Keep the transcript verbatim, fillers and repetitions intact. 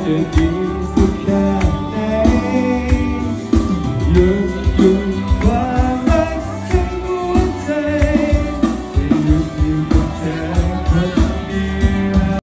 จะดีสักแค่ไหนหยุดหยุดไว้